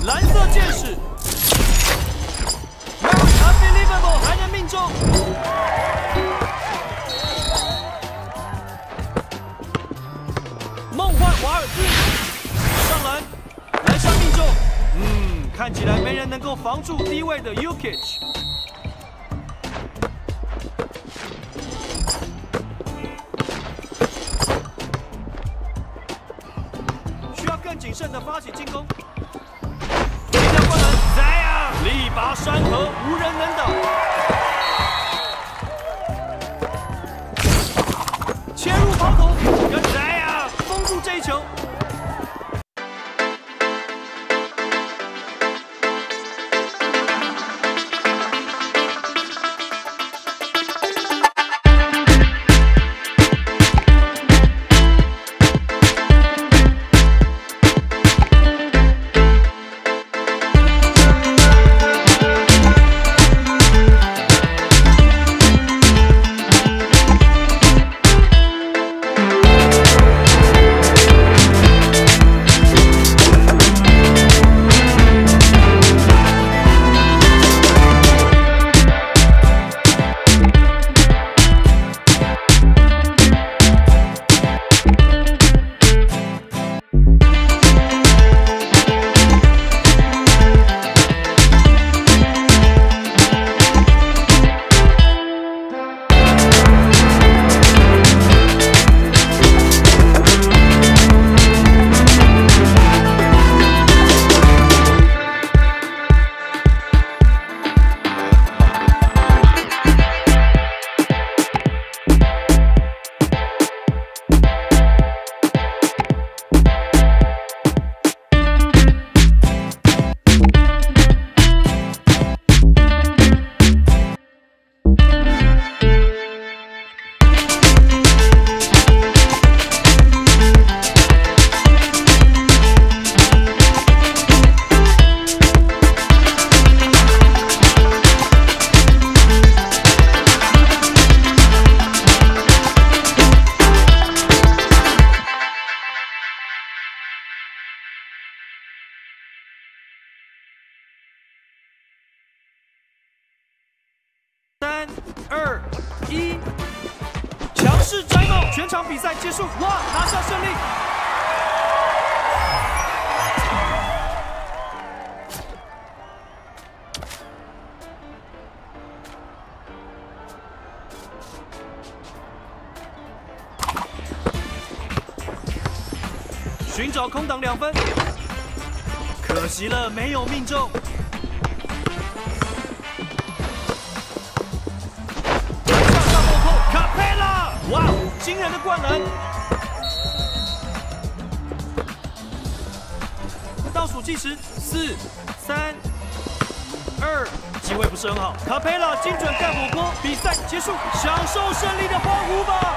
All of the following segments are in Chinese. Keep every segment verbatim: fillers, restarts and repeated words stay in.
蓝色箭士 ，Unbelievable 还能命中。梦幻瓦尔兹上篮，篮下命中。嗯，看起来没人能够防住低位的 Jokic。 更谨慎的发起进攻，一条灌篮 ，Zion 力拔山河，无人能挡。切入抛投，跟 Zion 封住这一球。 三二一，强势摘帽，全场比赛结束，哇，拿下胜利！寻找空档两分，可惜了，没有命中。 哇，惊人的灌篮！倒数计时，四、三、二，机会不是很好。卡佩拉精准盖火锅，比赛结束，享受胜利的欢呼吧！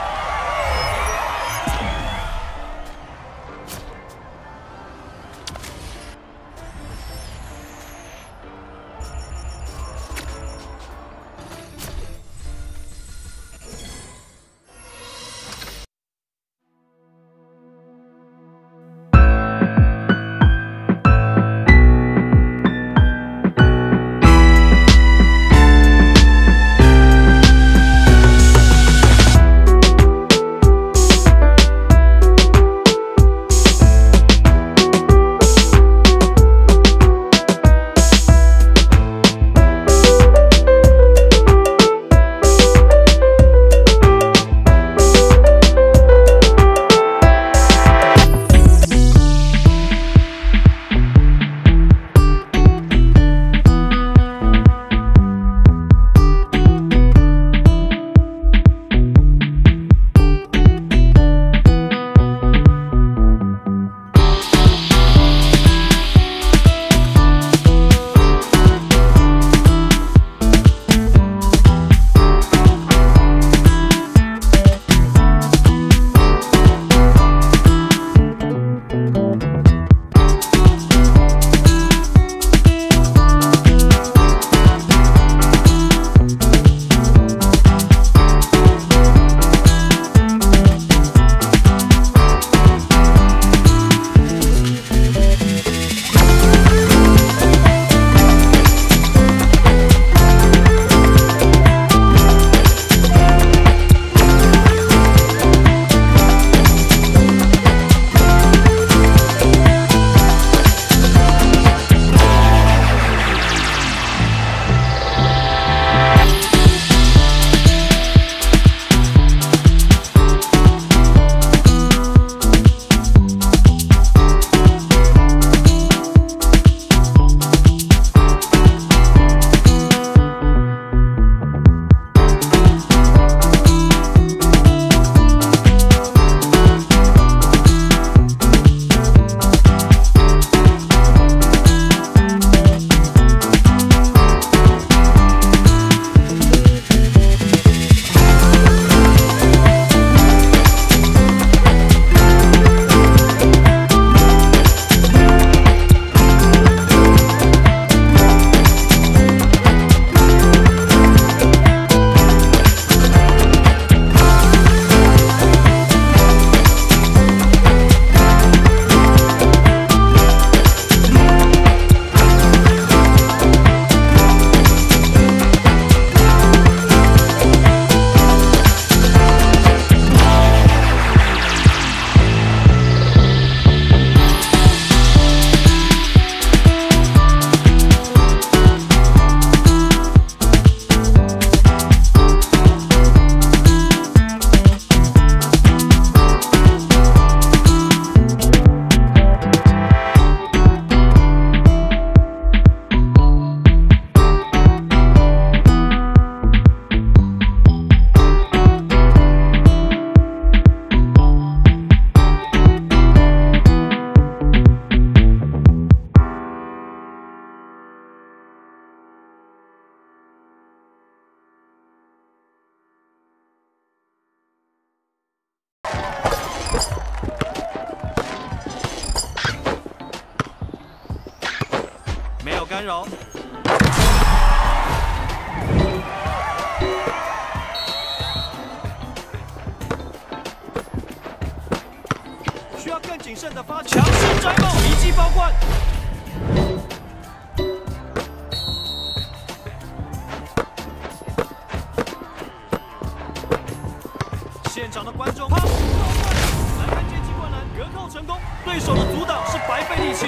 干扰。需要更谨慎的发球，强势摘帽，一记爆冠。 现场的观众，啪！来看接机灌篮，隔扣成功，对手的阻挡是白费力气。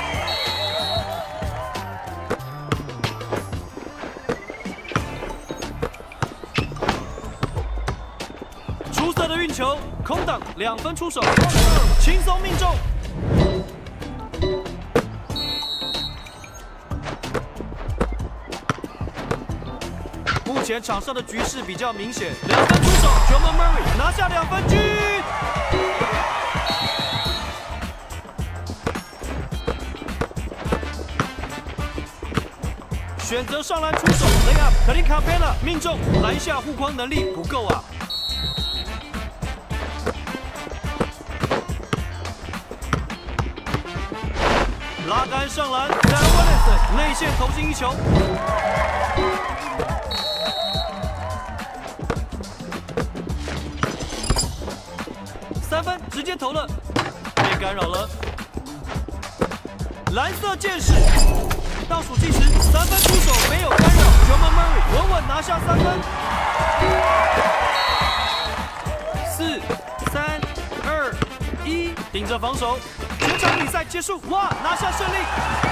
出色的运球，空档两分出手，轻松命中。目前场上的局势比较明显，两分出手 ，Jamal Murray 拿下两分军。选择上篮出手 ，Layup， Clint Capela 命中，篮下护框能力不够啊。拉杆上篮 ，Zion Williamson 内线投进一球。 三分直接投了，被干扰了。蓝色箭矢，倒数计时，三分出手没有干扰 ，Jamal Murray 稳稳拿下三分。四、三、二、一，顶着防守，全场比赛结束，哇，拿下胜利！